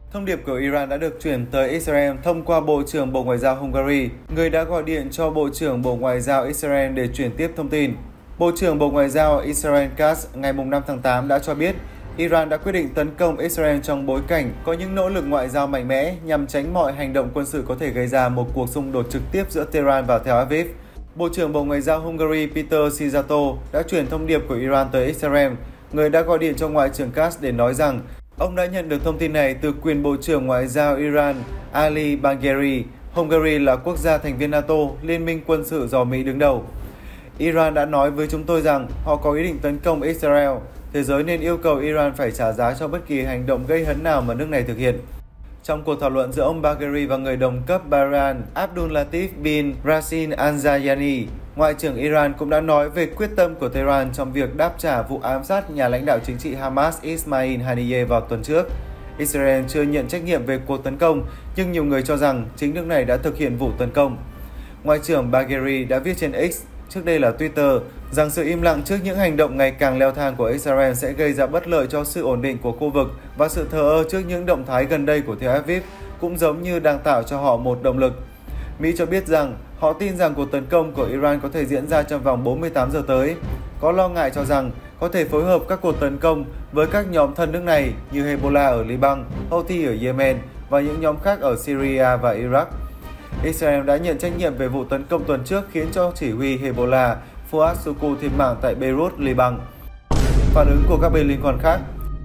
Thông điệp của Iran đã được chuyển tới Israel thông qua Bộ trưởng Bộ Ngoại giao Hungary, người đã gọi điện cho Bộ trưởng Bộ Ngoại giao Israel để chuyển tiếp thông tin. Bộ trưởng Bộ Ngoại giao Israel Katz ngày 5 tháng 8 đã cho biết Iran đã quyết định tấn công Israel trong bối cảnh có những nỗ lực ngoại giao mạnh mẽ nhằm tránh mọi hành động quân sự có thể gây ra một cuộc xung đột trực tiếp giữa Tehran và Tel Aviv. Bộ trưởng Bộ Ngoại giao Hungary Peter Szijjarto đã chuyển thông điệp của Iran tới Israel, người đã gọi điện cho Ngoại trưởng Katz để nói rằng ông đã nhận được thông tin này từ quyền Bộ trưởng Ngoại giao Iran Ali Bagheri. Hungary là quốc gia thành viên NATO, liên minh quân sự do Mỹ đứng đầu. Iran đã nói với chúng tôi rằng họ có ý định tấn công Israel. Thế giới nên yêu cầu Iran phải trả giá cho bất kỳ hành động gây hấn nào mà nước này thực hiện. Trong cuộc thảo luận giữa ông Bagheri và người đồng cấp Bahrain Abdullatif bin Rashid Al-Zayani, Ngoại trưởng Iran cũng đã nói về quyết tâm của Tehran trong việc đáp trả vụ ám sát nhà lãnh đạo chính trị Hamas Ismail Haniyeh vào tuần trước. Israel chưa nhận trách nhiệm về cuộc tấn công, nhưng nhiều người cho rằng chính nước này đã thực hiện vụ tấn công. Ngoại trưởng Bagheri đã viết trên X, trước đây là Twitter, rằng sự im lặng trước những hành động ngày càng leo thang của Israel sẽ gây ra bất lợi cho sự ổn định của khu vực và sự thờ ơ trước những động thái gần đây của Tel Aviv cũng giống như đang tạo cho họ một động lực. Mỹ cho biết rằng họ tin rằng cuộc tấn công của Iran có thể diễn ra trong vòng 48 giờ tới. Có lo ngại cho rằng có thể phối hợp các cuộc tấn công với các nhóm thân nước này như Hezbollah ở Liban, Houthi ở Yemen và những nhóm khác ở Syria và Iraq. Israel đã nhận trách nhiệm về vụ tấn công tuần trước khiến cho chỉ huy Hezbollah Fuad Shukr thiệt mạng tại Beirut, Liban. Phản ứng của các bên liên quan khác.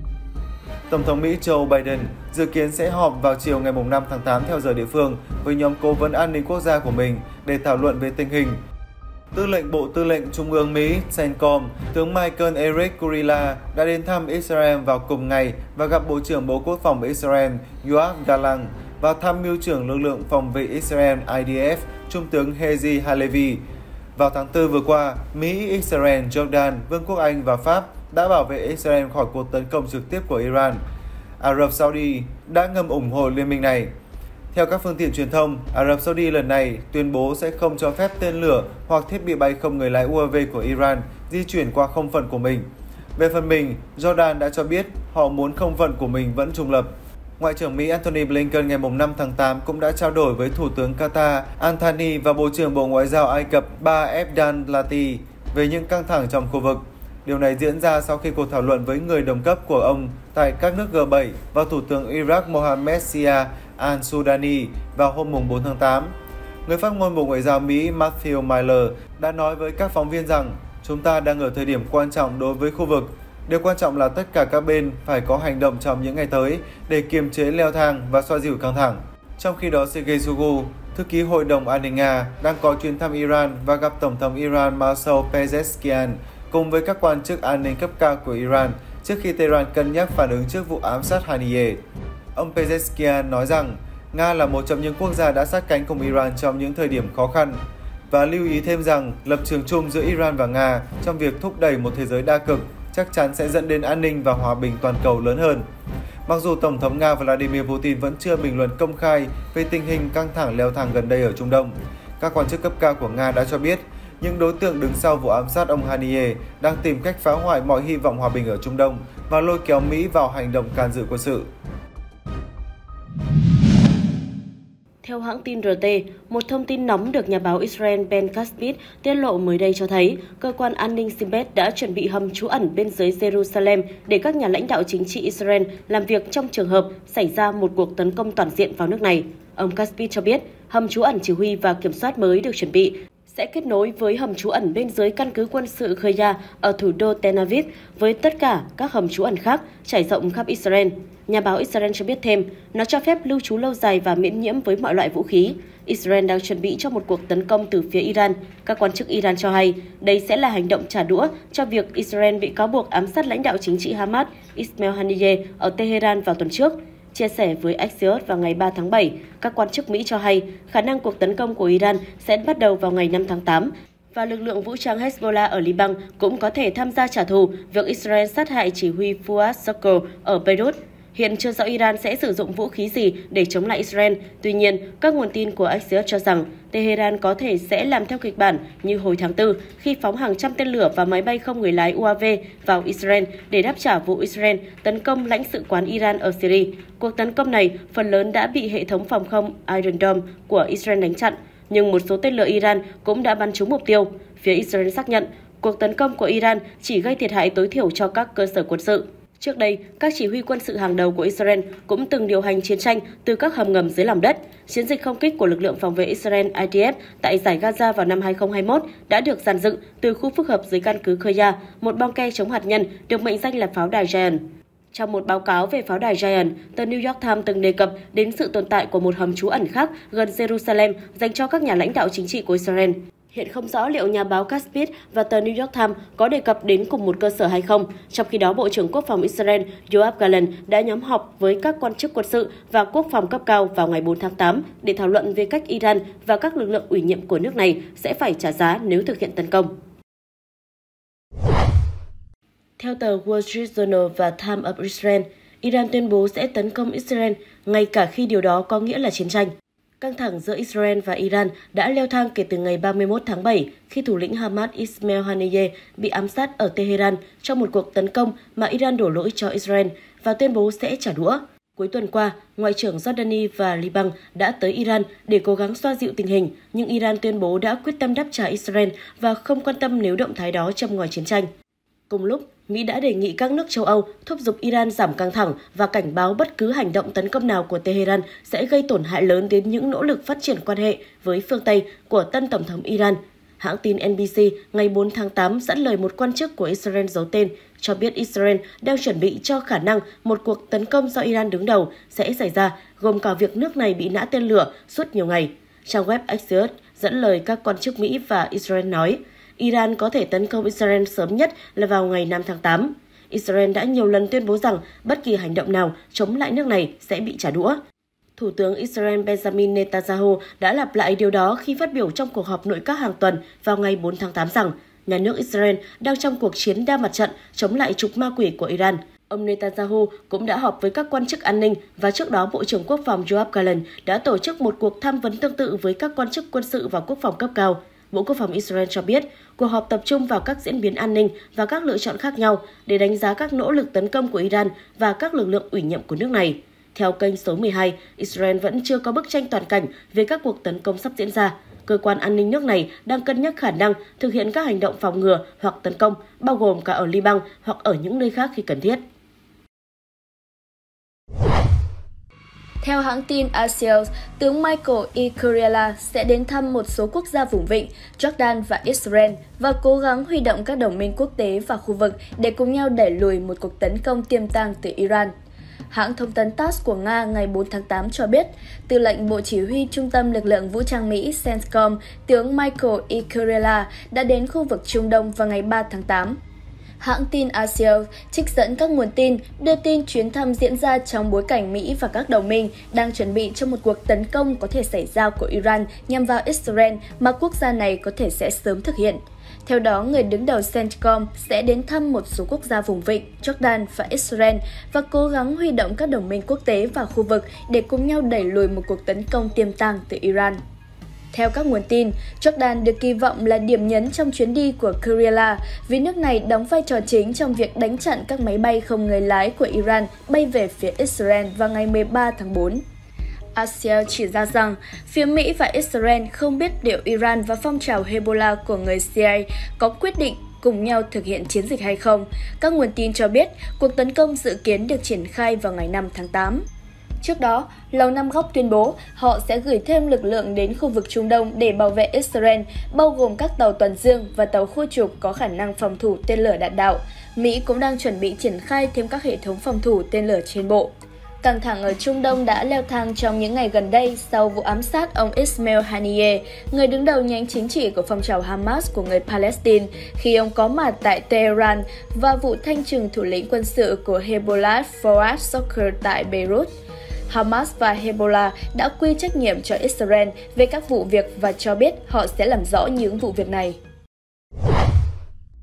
Tổng thống Mỹ Joe Biden dự kiến sẽ họp vào chiều ngày 5 tháng 8 theo giờ địa phương với nhóm cố vấn an ninh quốc gia của mình để thảo luận về tình hình. Tư lệnh Bộ Tư lệnh Trung ương Mỹ CENTCOM, tướng Michael Eric Kurilla đã đến thăm Israel vào cùng ngày và gặp Bộ trưởng Bộ Quốc phòng Israel Yoav Gallant và tham mưu trưởng lực lượng phòng vệ Israel IDF, Trung tướng Herzi Halevi. Vào tháng 4 vừa qua, Mỹ, Israel, Jordan, Vương quốc Anh và Pháp đã bảo vệ Israel khỏi cuộc tấn công trực tiếp của Iran. Ả Rập Saudi đã ngầm ủng hộ liên minh này. Theo các phương tiện truyền thông, Ả Rập Saudi lần này tuyên bố sẽ không cho phép tên lửa hoặc thiết bị bay không người lái UAV của Iran di chuyển qua không phận của mình. Về phần mình, Jordan đã cho biết họ muốn không phận của mình vẫn trung lập. Ngoại trưởng Mỹ Antony Blinken ngày 5 tháng 8 cũng đã trao đổi với Thủ tướng Qatar Al Thani và Bộ trưởng Bộ Ngoại giao Ai Cập Ba Abdel Lati về những căng thẳng trong khu vực. Điều này diễn ra sau khi cuộc thảo luận với người đồng cấp của ông tại các nước G7 và Thủ tướng Iraq Mohammed Sia al-Sudani vào hôm 4 tháng 8. Người phát ngôn Bộ Ngoại giao Mỹ Matthew Miller đã nói với các phóng viên rằng chúng ta đang ở thời điểm quan trọng đối với khu vực. Điều quan trọng là tất cả các bên phải có hành động trong những ngày tới để kiềm chế leo thang và xoa dịu căng thẳng. Trong khi đó, Sergei Shoigu, thư ký Hội đồng An ninh Nga, đang có chuyến thăm Iran và gặp Tổng thống Iran Masoud Pezeshkian cùng với các quan chức an ninh cấp cao của Iran trước khi Tehran cân nhắc phản ứng trước vụ ám sát Haniyeh. Ông Pezeshkian nói rằng Nga là một trong những quốc gia đã sát cánh cùng Iran trong những thời điểm khó khăn và lưu ý thêm rằng lập trường chung giữa Iran và Nga trong việc thúc đẩy một thế giới đa cực chắc chắn sẽ dẫn đến an ninh và hòa bình toàn cầu lớn hơn. Mặc dù Tổng thống Nga Vladimir Putin vẫn chưa bình luận công khai về tình hình căng thẳng leo thang gần đây ở Trung Đông, các quan chức cấp cao của Nga đã cho biết những đối tượng đứng sau vụ ám sát ông Haniyeh đang tìm cách phá hoại mọi hy vọng hòa bình ở Trung Đông và lôi kéo Mỹ vào hành động can dự quân sự. Theo hãng tin RT, một thông tin nóng được nhà báo Israel Ben Caspit tiết lộ mới đây cho thấy cơ quan an ninh Shin Bet đã chuẩn bị hầm trú ẩn bên dưới Jerusalem để các nhà lãnh đạo chính trị Israel làm việc trong trường hợp xảy ra một cuộc tấn công toàn diện vào nước này. Ông Caspit cho biết hầm trú ẩn chỉ huy và kiểm soát mới được chuẩn bị sẽ kết nối với hầm trú ẩn bên dưới căn cứ quân sự Khoya ở thủ đô Tel Aviv với tất cả các hầm trú ẩn khác trải rộng khắp Israel. Nhà báo Israel cho biết thêm, nó cho phép lưu trú lâu dài và miễn nhiễm với mọi loại vũ khí. Israel đang chuẩn bị cho một cuộc tấn công từ phía Iran. Các quan chức Iran cho hay đây sẽ là hành động trả đũa cho việc Israel bị cáo buộc ám sát lãnh đạo chính trị Hamas Ismail Haniyeh ở Tehran vào tuần trước. Chia sẻ với Axios vào ngày 3 tháng 7, các quan chức Mỹ cho hay khả năng cuộc tấn công của Iran sẽ bắt đầu vào ngày 5 tháng 8 và lực lượng vũ trang Hezbollah ở Liban cũng có thể tham gia trả thù việc Israel sát hại chỉ huy Fuad Shukr ở Beirut. Hiện chưa rõ Iran sẽ sử dụng vũ khí gì để chống lại Israel. Tuy nhiên, các nguồn tin của Axios cho rằng Tehran có thể sẽ làm theo kịch bản như hồi tháng 4 khi phóng hàng trăm tên lửa và máy bay không người lái UAV vào Israel để đáp trả vụ Israel tấn công lãnh sự quán Iran ở Syria. Cuộc tấn công này phần lớn đã bị hệ thống phòng không Iron Dome của Israel đánh chặn, nhưng một số tên lửa Iran cũng đã bắn trúng mục tiêu. Phía Israel xác nhận cuộc tấn công của Iran chỉ gây thiệt hại tối thiểu cho các cơ sở quân sự. Trước đây, các chỉ huy quân sự hàng đầu của Israel cũng từng điều hành chiến tranh từ các hầm ngầm dưới lòng đất. Chiến dịch không kích của lực lượng phòng vệ Israel IDF tại giải Gaza vào năm 2021 đã được dàn dựng từ khu phức hợp dưới căn cứ Khoya, một bong ke chống hạt nhân được mệnh danh là pháo đài Giant. Trong một báo cáo về pháo đài Giant, tờ New York Times từng đề cập đến sự tồn tại của một hầm trú ẩn khác gần Jerusalem dành cho các nhà lãnh đạo chính trị của Israel. Hiện không rõ liệu nhà báo Caspit và tờ New York Times có đề cập đến cùng một cơ sở hay không. Trong khi đó, Bộ trưởng Quốc phòng Israel Yoav Gallant đã nhóm họp với các quan chức quân sự và quốc phòng cấp cao vào ngày 4 tháng 8 để thảo luận về cách Iran và các lực lượng ủy nhiệm của nước này sẽ phải trả giá nếu thực hiện tấn công. Theo tờ Wall Street Journal và Times of Israel, Iran tuyên bố sẽ tấn công Israel ngay cả khi điều đó có nghĩa là chiến tranh. Căng thẳng giữa Israel và Iran đã leo thang kể từ ngày 31 tháng 7 khi thủ lĩnh Hamas Ismail Haniyeh bị ám sát ở Tehran trong một cuộc tấn công mà Iran đổ lỗi cho Israel và tuyên bố sẽ trả đũa. Cuối tuần qua, Ngoại trưởng Jordani và Liban đã tới Iran để cố gắng xoa dịu tình hình, nhưng Iran tuyên bố đã quyết tâm đáp trả Israel và không quan tâm nếu động thái đó châm ngòi chiến tranh. Cùng lúc, Mỹ đã đề nghị các nước châu Âu thúc giục Iran giảm căng thẳng và cảnh báo bất cứ hành động tấn công nào của Tehran sẽ gây tổn hại lớn đến những nỗ lực phát triển quan hệ với phương Tây của tân Tổng thống Iran. Hãng tin NBC ngày 4 tháng 8 dẫn lời một quan chức của Israel giấu tên cho biết Israel đang chuẩn bị cho khả năng một cuộc tấn công do Iran đứng đầu sẽ xảy ra, gồm cả việc nước này bị nã tên lửa suốt nhiều ngày. Trang web Axios dẫn lời các quan chức Mỹ và Israel nói, Iran có thể tấn công Israel sớm nhất là vào ngày 5 tháng 8. Israel đã nhiều lần tuyên bố rằng bất kỳ hành động nào chống lại nước này sẽ bị trả đũa. Thủ tướng Israel Benjamin Netanyahu đã lặp lại điều đó khi phát biểu trong cuộc họp nội các hàng tuần vào ngày 4 tháng 8 rằng nhà nước Israel đang trong cuộc chiến đa mặt trận chống lại trục ma quỷ của Iran. Ông Netanyahu cũng đã họp với các quan chức an ninh và trước đó Bộ trưởng Quốc phòng Yoav Gallant đã tổ chức một cuộc tham vấn tương tự với các quan chức quân sự và quốc phòng cấp cao. Bộ Quốc phòng Israel cho biết, cuộc họp tập trung vào các diễn biến an ninh và các lựa chọn khác nhau để đánh giá các nỗ lực tấn công của Iran và các lực lượng ủy nhiệm của nước này. Theo kênh số 12, Israel vẫn chưa có bức tranh toàn cảnh về các cuộc tấn công sắp diễn ra. Cơ quan an ninh nước này đang cân nhắc khả năng thực hiện các hành động phòng ngừa hoặc tấn công, bao gồm cả ở Liban hoặc ở những nơi khác khi cần thiết. Theo hãng tin Axios, tướng Michael E. Kurella sẽ đến thăm một số quốc gia vùng vịnh, Jordan và Israel và cố gắng huy động các đồng minh quốc tế và khu vực để cùng nhau đẩy lùi một cuộc tấn công tiềm tàng từ Iran. Hãng thông tấn TASS của Nga ngày 4 tháng 8 cho biết, Tư lệnh Bộ Chỉ huy Trung tâm Lực lượng Vũ trang Mỹ CENTCOM, tướng Michael E. Kurella đã đến khu vực Trung Đông vào ngày 3 tháng 8. Hãng tin Axios trích dẫn các nguồn tin đưa tin chuyến thăm diễn ra trong bối cảnh Mỹ và các đồng minh đang chuẩn bị cho một cuộc tấn công có thể xảy ra của Iran nhằm vào Israel mà quốc gia này có thể sẽ sớm thực hiện. Theo đó, người đứng đầu CENTCOM sẽ đến thăm một số quốc gia vùng vịnh, Jordan và Israel và cố gắng huy động các đồng minh quốc tế và khu vực để cùng nhau đẩy lùi một cuộc tấn công tiềm tàng từ Iran. Theo các nguồn tin, Jordan được kỳ vọng là điểm nhấn trong chuyến đi của Kurella vì nước này đóng vai trò chính trong việc đánh chặn các máy bay không người lái của Iran bay về phía Israel vào ngày 13 tháng 4. Axios chỉ ra rằng phía Mỹ và Israel không biết liệu Iran và phong trào Hezbollah của người Shia có quyết định cùng nhau thực hiện chiến dịch hay không. Các nguồn tin cho biết cuộc tấn công dự kiến được triển khai vào ngày 5 tháng 8. Trước đó, Lầu Năm Góc tuyên bố họ sẽ gửi thêm lực lượng đến khu vực Trung Đông để bảo vệ Israel, bao gồm các tàu tuần dương và tàu khu trục có khả năng phòng thủ tên lửa đạn đạo. Mỹ cũng đang chuẩn bị triển khai thêm các hệ thống phòng thủ tên lửa trên bộ. Căng thẳng ở Trung Đông đã leo thang trong những ngày gần đây sau vụ ám sát ông Ismail Haniyeh, người đứng đầu nhánh chính trị của phong trào Hamas của người Palestine, khi ông có mặt tại Tehran và vụ thanh trừng thủ lĩnh quân sự của Hezbollah Fouad Shukr tại Beirut. Hamas và Hezbollah đã quy trách nhiệm cho Israel về các vụ việc và cho biết họ sẽ làm rõ những vụ việc này.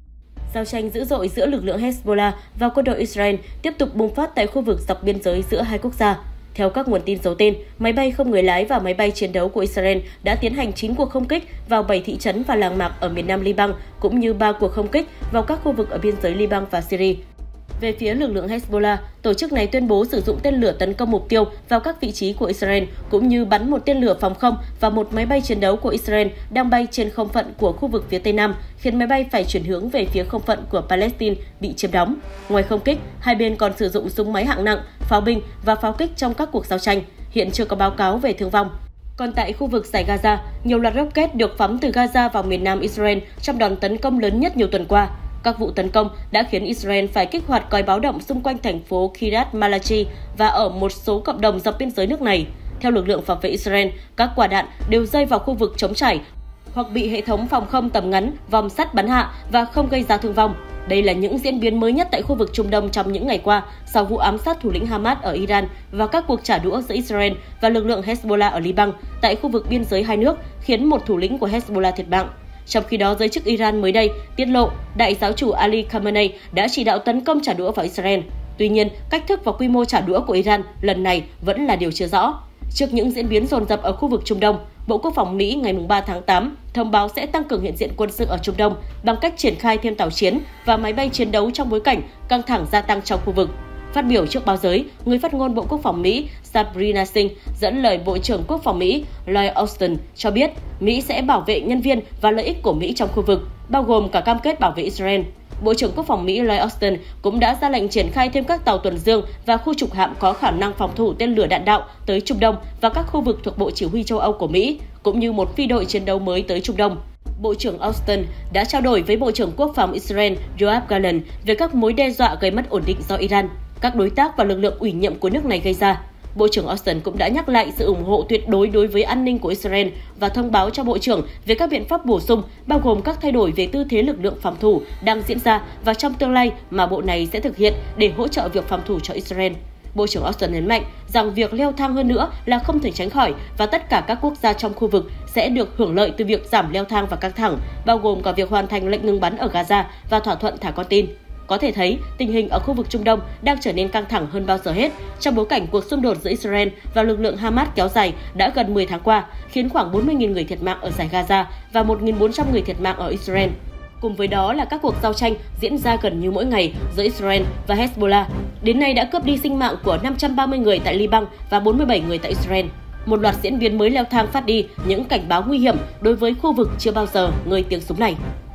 Giao tranh dữ dội giữa lực lượng Hezbollah và quân đội Israel tiếp tục bùng phát tại khu vực dọc biên giới giữa hai quốc gia. Theo các nguồn tin giấu tên, máy bay không người lái và máy bay chiến đấu của Israel đã tiến hành 9 cuộc không kích vào 7 thị trấn và làng mạc ở miền nam Liban, cũng như 3 cuộc không kích vào các khu vực ở biên giới Liban và Syria. Về phía lực lượng Hezbollah, tổ chức này tuyên bố sử dụng tên lửa tấn công mục tiêu vào các vị trí của Israel, cũng như bắn một tên lửa phòng không và một máy bay chiến đấu của Israel đang bay trên không phận của khu vực phía Tây Nam, khiến máy bay phải chuyển hướng về phía không phận của Palestine bị chiếm đóng. Ngoài không kích, hai bên còn sử dụng súng máy hạng nặng, pháo binh và pháo kích trong các cuộc giao tranh. Hiện chưa có báo cáo về thương vong. Còn tại khu vực dải Gaza, nhiều loạt rocket được phóng từ Gaza vào miền nam Israel trong đòn tấn công lớn nhất nhiều tuần qua. Các vụ tấn công đã khiến Israel phải kích hoạt còi báo động xung quanh thành phố Kiryat Malachi và ở một số cộng đồng dọc biên giới nước này. Theo lực lượng phòng vệ Israel, các quả đạn đều rơi vào khu vực trống trải hoặc bị hệ thống phòng không tầm ngắn, vòm sắt bắn hạ và không gây ra thương vong. Đây là những diễn biến mới nhất tại khu vực Trung Đông trong những ngày qua sau vụ ám sát thủ lĩnh Hamas ở Iran và các cuộc trả đũa giữa Israel và lực lượng Hezbollah ở Liban tại khu vực biên giới hai nước, khiến một thủ lĩnh của Hezbollah thiệt mạng. Trong khi đó, giới chức Iran mới đây tiết lộ đại giáo chủ Ali Khamenei đã chỉ đạo tấn công trả đũa vào Israel. Tuy nhiên, cách thức và quy mô trả đũa của Iran lần này vẫn là điều chưa rõ. Trước những diễn biến dồn dập ở khu vực Trung Đông, Bộ Quốc phòng Mỹ ngày 3 tháng 8 thông báo sẽ tăng cường hiện diện quân sự ở Trung Đông bằng cách triển khai thêm tàu chiến và máy bay chiến đấu trong bối cảnh căng thẳng gia tăng trong khu vực. Phát biểu trước báo giới, người phát ngôn Bộ Quốc phòng Mỹ Sabrina Singh dẫn lời Bộ trưởng Quốc phòng Mỹ Lloyd Austin cho biết Mỹ sẽ bảo vệ nhân viên và lợi ích của Mỹ trong khu vực, bao gồm cả cam kết bảo vệ Israel. Bộ trưởng Quốc phòng Mỹ Lloyd Austin cũng đã ra lệnh triển khai thêm các tàu tuần dương và khu trục hạm có khả năng phòng thủ tên lửa đạn đạo tới Trung Đông và các khu vực thuộc Bộ Chỉ huy châu Âu của Mỹ, cũng như một phi đội chiến đấu mới tới Trung Đông. Bộ trưởng Austin đã trao đổi với Bộ trưởng Quốc phòng Israel Yoav Gallant về các mối đe dọa gây mất ổn định do Iran, các đối tác và lực lượng ủy nhiệm của nước này gây ra. Bộ trưởng Austin cũng đã nhắc lại sự ủng hộ tuyệt đối đối với an ninh của Israel và thông báo cho Bộ trưởng về các biện pháp bổ sung, bao gồm các thay đổi về tư thế lực lượng phòng thủ đang diễn ra và trong tương lai mà bộ này sẽ thực hiện để hỗ trợ việc phòng thủ cho Israel. Bộ trưởng Austin nhấn mạnh rằng việc leo thang hơn nữa là không thể tránh khỏi và tất cả các quốc gia trong khu vực sẽ được hưởng lợi từ việc giảm leo thang và căng thẳng, bao gồm cả việc hoàn thành lệnh ngừng bắn ở Gaza và thỏa thuận thả con tin. Có thể thấy, tình hình ở khu vực Trung Đông đang trở nên căng thẳng hơn bao giờ hết trong bối cảnh cuộc xung đột giữa Israel và lực lượng Hamas kéo dài đã gần 10 tháng qua, khiến khoảng 40.000 người thiệt mạng ở dải Gaza và 1.400 người thiệt mạng ở Israel. Cùng với đó là các cuộc giao tranh diễn ra gần như mỗi ngày giữa Israel và Hezbollah. Đến nay đã cướp đi sinh mạng của 530 người tại Liban và 47 người tại Israel. Một loạt diễn biến mới leo thang phát đi những cảnh báo nguy hiểm đối với khu vực chưa bao giờ ngơi tiếng súng này.